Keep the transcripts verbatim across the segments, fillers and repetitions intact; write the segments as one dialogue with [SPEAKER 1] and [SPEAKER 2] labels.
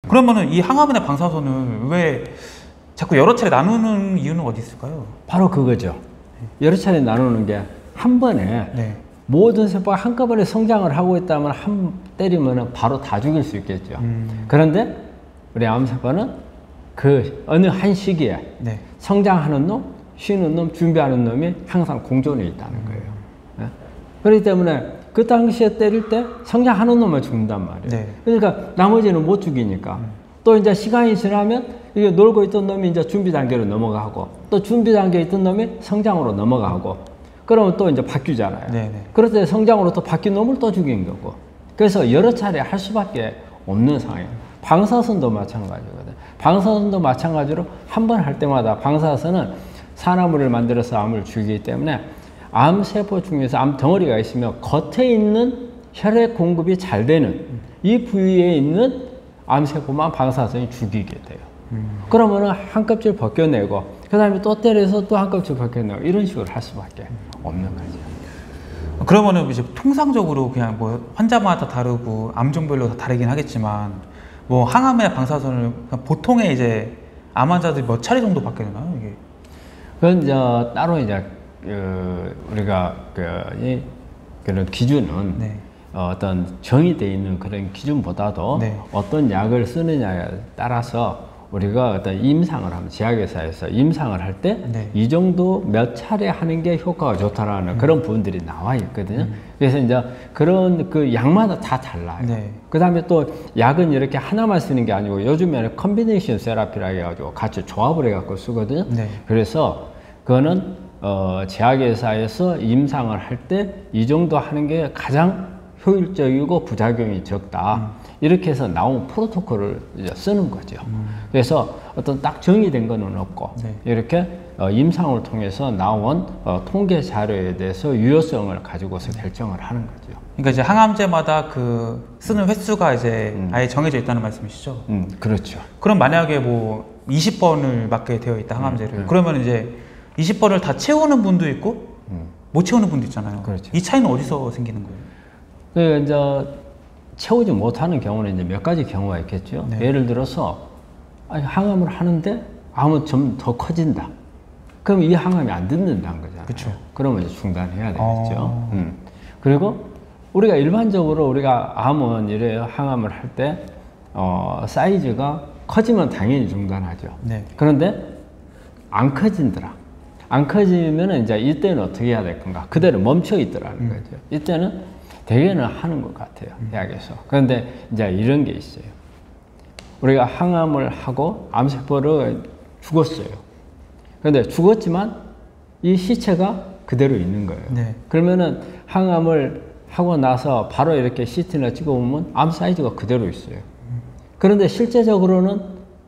[SPEAKER 1] 그러면은 이 항암이나 방사선을 왜 자꾸 여러 차례 나누는 이유는 어디 있을까요?
[SPEAKER 2] 바로 그거죠. 여러 차례 나누는 게 한 번에 네. 모든 세포가 한꺼번에 성장을 하고 있다면 한 때리면 바로 다 죽일 수 있겠죠. 음. 그런데 우리 암세포는 그 어느 한 시기에 네. 성장하는 놈, 쉬는 놈, 준비하는 놈이 항상 공존해 있다는 거예요. 음. 네? 그렇기 때문에 그 당시에 때릴 때 성장하는 놈만 죽는단 말이에요. 네. 그러니까 나머지는 못 죽이니까. 음. 또 이제 시간이 지나면 이게 놀고 있던 놈이 이제 준비 단계로 넘어가고 또 준비 단계에 있던 놈이 성장으로 넘어가고 그러면 또 이제 바뀌잖아요. 네네. 그럴 때 성장으로 또 바뀐 놈을 또 죽인 거고. 그래서 여러 차례 할 수밖에 없는 상황이에요. 방사선도 마찬가지거든. 방사선도 마찬가지로 한 번 할 때마다 방사선은 산화물을 만들어서 암을 죽이기 때문에 암세포 중에서 암 덩어리가 있으면 겉에 있는 혈액 공급이 잘 되는 이 부위에 있는 암세포만 방사선이 죽이게 돼요. 음. 그러면은 한 껍질 벗겨내고 그 다음에 또 때려서 또 한 껍질 벗겨내고 이런 식으로 할 수밖에 없는 거죠.
[SPEAKER 1] 그러면은 이제 통상적으로 그냥 뭐 환자마다 다르고 암종별로 다 다르긴 하겠지만 뭐 항암이나 방사선을 보통의 이제 암 환자들이 몇 차례 정도 받게 되나요, 이게?
[SPEAKER 2] 그건 이제 따로 이제 그 우리가 그 이 그런 기준은 네. 어, 어떤 정의되어 있는 그런 기준보다도 네. 어떤 약을 쓰느냐에 따라서 우리가 어떤 임상을 하면 제약회사에서 임상을 할 때 이 네. 정도 몇 차례 하는 게 효과가 좋다라는 음. 그런 부분들이 나와 있거든요. 음. 그래서 이제 그런 그 약마다 다 달라요. 네. 그 다음에 또 약은 이렇게 하나만 쓰는 게 아니고 요즘에는 컨비네이션 세라피라 해가지고 같이 조합을 해갖고 쓰거든요. 네. 그래서 그거는 어, 제약회사에서 임상을 할 때 이 정도 하는 게 가장 효율적이고 부작용이 적다. 음. 이렇게 해서 나온 프로토콜을 이제 쓰는 거죠. 음. 그래서 어떤 딱 정의된 거는 없고 네. 이렇게 어, 임상을 통해서 나온 어, 통계 자료에 대해서 유효성을 가지고서 결정을 하는 거죠.
[SPEAKER 1] 그러니까 이제 항암제마다 그 쓰는 횟수가 이제 음. 아예 정해져 있다는 말씀이시죠?
[SPEAKER 2] 음, 그렇죠.
[SPEAKER 1] 그럼 만약에 뭐 이십 번을 맞게 되어 있다 항암제를 음, 음. 그러면 이제 이십 번을 다 채우는 분도 있고 음. 못 채우는 분도 있잖아요. 그렇죠. 이 차이는 어디서 생기는 거예요?
[SPEAKER 2] 그 이제 채우지 못하는 경우는 이제 몇 가지 경우가 있겠죠. 네. 예를 들어서 아니, 항암을 하는데 암은 좀 더 커진다. 그럼 이 항암이 안 듣는다는 거잖아요. 그쵸. 그러면 이제 중단해야 되겠죠. 어... 음. 그리고 우리가 일반적으로 우리가 암은 이래요. 항암을 할 때 어, 사이즈가 커지면 당연히 중단하죠. 네. 그런데 안 커진더라. 안 커지면 이제 이때는 어떻게 해야 될 건가? 그대로 멈춰 있더라는 음. 거죠. 이때는 대개는 하는 것 같아요. 음. 약에서. 그런데 이제 이런 게 있어요. 우리가 항암을 하고 암세포를 죽었어요. 그런데 죽었지만 이 시체가 그대로 있는 거예요. 네. 그러면은 항암을 하고 나서 바로 이렇게 씨티나 찍어보면 암 사이즈가 그대로 있어요. 음. 그런데 실제적으로는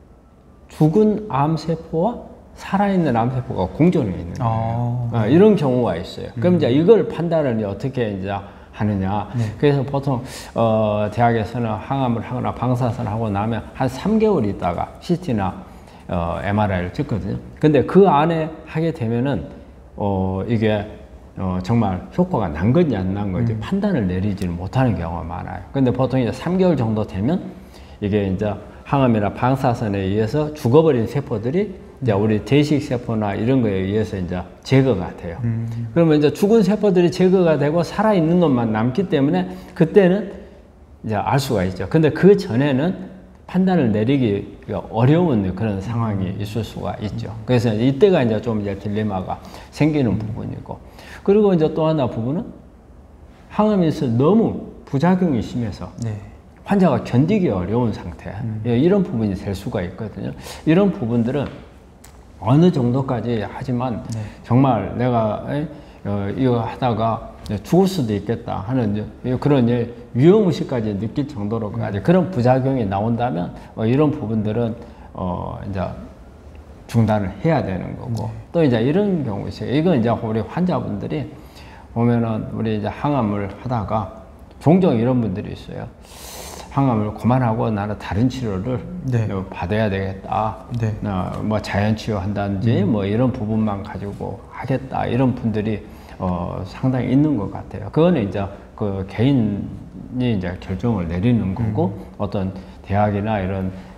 [SPEAKER 2] 죽은 암세포와 살아있는 암세포가 공존해 있는 거예요. 아. 어, 이런 경우가 있어요. 음. 그럼 이제 이걸 판단을 어떻게 이제 하느냐. 네. 그래서 보통 어, 대학에서는 항암을 하거나 방사선을 하고 나면 한 삼 개월 있다가 씨티나 어, 엠알아이를 찍거든요. 근데 그 안에 하게 되면은 어, 이게 어, 정말 효과가 난 건지 안 난 건지 음. 판단을 내리지는 못하는 경우가 많아요. 근데 보통 이제 삼 개월 정도 되면 이게 이제 항암이나 방사선에 의해서 죽어버린 세포들이 이제 우리 대식 세포나 이런 거에 의해서 이제 제거가 돼요. 음. 그러면 이제 죽은 세포들이 제거가 되고 살아있는 놈만 남기 때문에 그때는 이제 알 수가 있죠. 근데 그 전에는 판단을 내리기 어려운 그런 상황이 있을 수가 있죠. 그래서 이때가 이제 좀 이제 딜레마가 생기는 부분이고. 그리고 이제 또 하나 부분은 항암에서 너무 부작용이 심해서 네. 환자가 견디기 어려운 상태. 음. 이런 부분이 될 수가 있거든요. 이런 부분들은 어느 정도까지 하지만 네. 정말 내가 어, 이거 하다가 죽을 수도 있겠다 하는 그런 위험의식까지 느낄 정도로까지 음. 그런 부작용이 나온다면 어, 이런 부분들은 어, 이제 중단을 해야 되는 거고 네. 또 이제 이런 경우 있어요. 이건 이제 우리 환자분들이 보면은 우리 이제 항암을 하다가 종종 이런 분들이 있어요. 항암을 그만하고 나는 다른 치료를 네. 받아야 되겠다. 네. 어, 뭐 자연치유 한다든지 음. 뭐 이런 부분만 가지고 하겠다. 이런 분들이 어, 상당히 있는 것 같아요. 그거는 이제 그 개인이 이제 결정을 내리는 거고 음. 어떤 대학이나 이런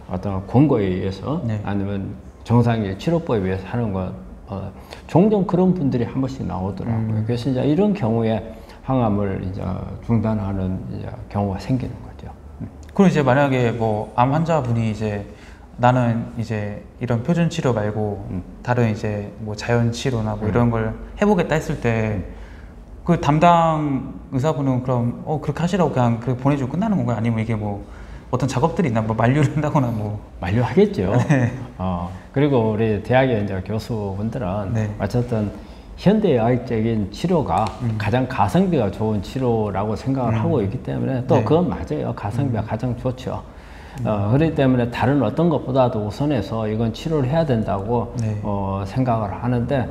[SPEAKER 2] 어떤 권고에 의해서
[SPEAKER 1] 네. 아니면
[SPEAKER 2] 정상적인 치료법에 의해서 하는 건 어, 종종 그런 분들이 한 번씩 나오더라고요. 음. 그래서 이제 이런 경우에 항암을 이제 중단하는 이제 경우가 생기는 거죠.
[SPEAKER 1] 그럼 이제 만약에 뭐 암 환자분이 이제 나는 이제 이런 표준 치료 말고 음. 다른 이제 뭐 자연 치료나 뭐 음. 이런 걸 해보겠다 했을 때 그 담당 의사분은 그럼 어 그렇게 하시라고 그냥 그 보내주고 끝나는 건가요? 아니면 이게 뭐 어떤 작업들이 있나? 뭐 만류를 한다거나 뭐
[SPEAKER 2] 만류하겠죠.
[SPEAKER 1] 네.
[SPEAKER 2] 어 그리고 우리 대학의 이제 교수분들은
[SPEAKER 1] 네.
[SPEAKER 2] 어쨌든 현대의학적인 치료가 음. 가장 가성비가 좋은 치료라고 생각을 음. 하고 있기 때문에 또 네. 그건 맞아요. 가성비가 음. 가장 좋죠. 음. 어, 그렇기 때문에 다른 어떤 것보다도 우선해서 이건 치료를 해야 된다고 네. 어, 생각을 하는데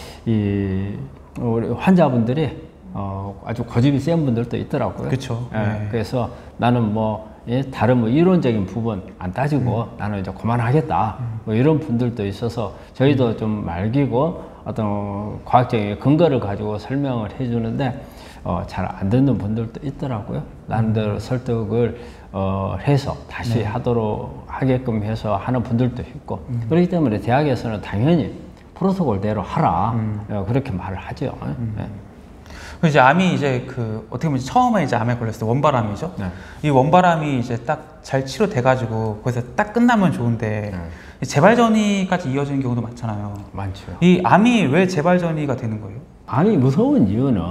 [SPEAKER 2] 이 우리 환자분들이 어, 아주 고집이 센 분들도 있더라고요.
[SPEAKER 1] 그렇죠.
[SPEAKER 2] 예,
[SPEAKER 1] 네.
[SPEAKER 2] 그래서 나는 뭐 예, 다른 뭐 이론적인 부분 안 따지고 음. 나는 이제 그만하겠다. 음. 뭐 이런 분들도 있어서 저희도 음. 좀 말기고 어떤 과학적인 근거를 가지고 설명을 해주는데 어, 잘 안 듣는 분들도 있더라고요. 나름대로 음. 설득을 어, 해서 다시 네. 하도록 하게끔 해서 하는 분들도 있고 음. 그렇기 때문에 대학에서는 당연히 프로토콜대로 하라 음. 어, 그렇게 말을 하죠. 음.
[SPEAKER 1] 네. 이제 암이 이제 그 어떻게 보면 처음에 이제 암에 걸렸을 때 원바람이죠. 네. 이 원바람이 이제 딱 잘 치료돼 가지고 거기서 딱 끝나면 좋은데 네. 재발 전이까지 이어지는 경우도 많잖아요.
[SPEAKER 2] 많죠.
[SPEAKER 1] 이 암이 왜 재발 전이가 되는 거예요?
[SPEAKER 2] 암이 무서운 이유는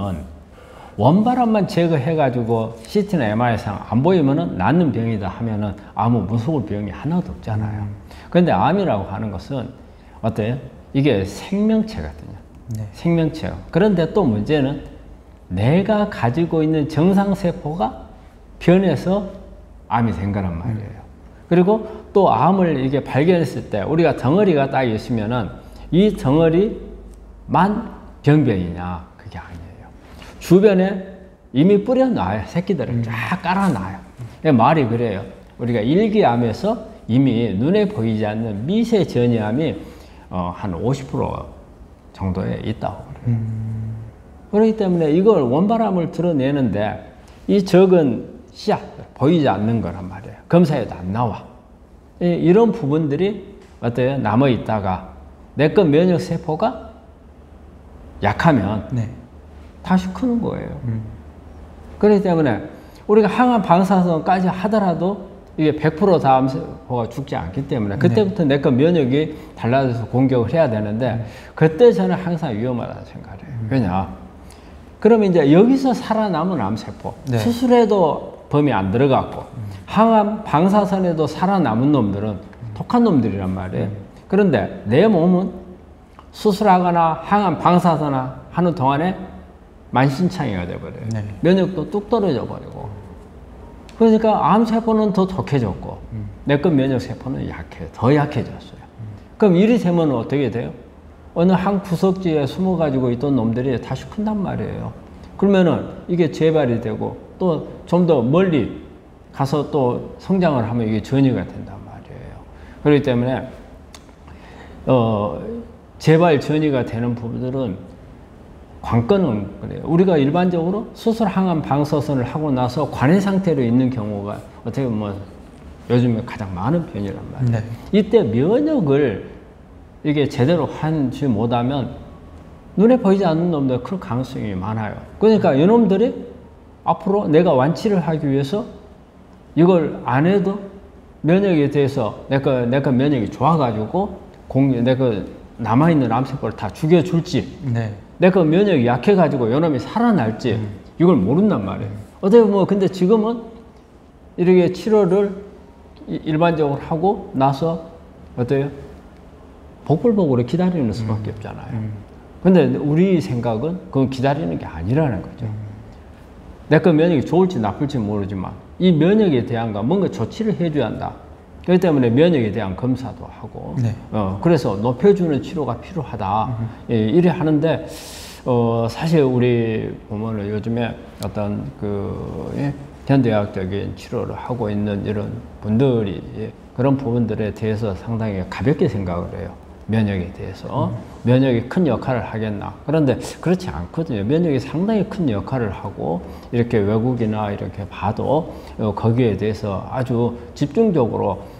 [SPEAKER 2] 원바람만 제거해 가지고 씨티나 엠알아이상 안 보이면은 낫는 병이다 하면은 아무 무서울 병이 하나도 없잖아요. 음. 그런데 암이라고 하는 것은 어때요? 이게 생명체거든요. 네. 생명체요. 그런데 또 문제는 내가 가지고 있는 정상세포가 변해서 암이 된 거란 말이에요. 음. 그리고 또 암을 이게 발견했을 때 우리가 덩어리가 딱 있으면은 이 덩어리만 병변이냐? 그게 아니에요. 주변에 이미 뿌려놔요. 새끼들을 음. 쫙 깔아놔요. 음. 말이 그래요. 우리가 일기암에서 이미 눈에 보이지 않는 미세 전이암이 어, 한 오십 퍼센트 정도에 있다고 그래요. 음. 그렇기 때문에 이걸 원바람을 드러내는데 이 적은 씨앗, 보이지 않는 거란 말이에요. 검사에도 안 나와. 이, 이런 부분들이 어때요? 남아있다가 내 것 면역세포가 약하면 네. 다시 크는 거예요. 음. 그렇기 때문에 우리가 항암 방사선까지 하더라도 이게 백 퍼센트 다 암세포가 죽지 않기 때문에 그때부터 네. 내 것 면역이 달라져서 공격을 해야 되는데 음. 그때 저는 항상 위험하다고 생각해요. 음. 왜냐? 그러면 이제 여기서 살아남은 암세포 네. 수술해도 범위 안 들어갔고 음. 항암 방사선에도 살아남은 놈들은 음. 독한 놈들이란 말이에요. 음. 그런데 내 몸은 수술하거나 항암 방사선 하는 동안에 만신창이가 돼버려요. 네. 면역도 뚝 떨어져 버리고 그러니까 암세포는 더 독해졌고 음. 내 것 면역세포는 약해, 더 약해졌어요. 음. 그럼 이리 되면 어떻게 돼요? 어느 한 구석지에 숨어가지고 있던 놈들이 다시 큰단 말이에요. 그러면은 이게 재발이 되고 또 좀 더 멀리 가서 또 성장을 하면 이게 전이가 된단 말이에요. 그렇기 때문에 어, 재발 전이가 되는 부분들은 관건은 그래요. 우리가 일반적으로 수술 항암 방사선을 하고 나서 관해 상태로 있는 경우가 어떻게 보면 요즘에 가장 많은 편이란 말이에요. 네. 이때 면역을 이게 제대로 하지 못하면 눈에 보이지 않는 놈들 그럴 가능성이 많아요. 그러니까 이놈들이 앞으로 내가 완치를 하기 위해서 이걸 안 해도 면역에 대해서 내가 내가 면역이 좋아가지고 공 내가 남아있는 암세포를 다 죽여줄지 네. 내가 면역이 약해가지고 요놈이 살아날지 음. 이걸 모른단 말이에요. 어떻게 보면 근데 지금은 이렇게 치료를 일반적으로 하고 나서 어때요? 복불복으로 기다리는 수밖에 음. 없잖아요. 음. 근데 우리 생각은 그건 기다리는 게 아니라는 거죠. 음. 내가 면역이 좋을지 나쁠지 모르지만 이 면역에 대한 거 뭔가 조치를 해줘야 한다. 그렇기 때문에 면역에 대한 검사도 하고 네. 어, 그래서 높여주는 치료가 필요하다. 음. 예, 이래 하는데 어, 사실 우리 보면은 요즘에 어떤 그 예, 현대의학적인 치료를 하고 있는 이런 분들이 예, 그런 부분들에 대해서 상당히 가볍게 생각을 해요. 면역에 대해서. 음. 면역이 큰 역할을 하겠나. 그런데 그렇지 않거든요. 면역이 상당히 큰 역할을 하고 이렇게 외국이나 이렇게 봐도 어, 거기에 대해서 아주 집중적으로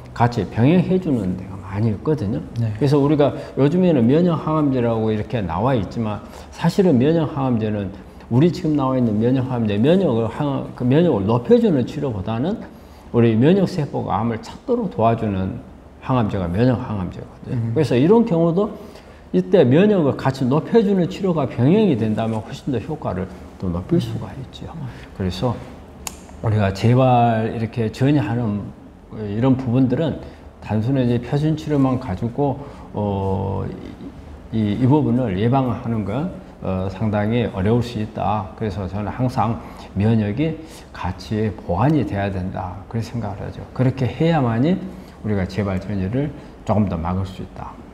[SPEAKER 2] 같이 병행해 주는 데가 많이 있거든요.
[SPEAKER 1] 네.
[SPEAKER 2] 그래서 우리가 요즘에는 면역항암제라고 이렇게 나와 있지만 사실은 면역항암제는 우리 지금 나와 있는 면역항암제 면역을 항, 그 면역을 높여주는 치료보다는 우리 면역세포가 암을 찾도록 도와주는 항암제가 면역항암제거든요. 음. 그래서 이런 경우도 이때 면역을 같이 높여주는 치료가 병행이 된다면 훨씬 더 효과를 또 높일 수가 있죠. 그래서 우리가 재발 이렇게 전이하는 이런 부분들은 단순히 이제 표준 치료만 가지고 어, 이, 이 부분을 예방하는 건 어, 상당히 어려울 수 있다. 그래서 저는 항상 면역이 같이 보완이 돼야 된다. 그렇게 생각을 하죠. 그렇게 해야만이 우리가 재발 전이를 조금 더 막을 수 있다.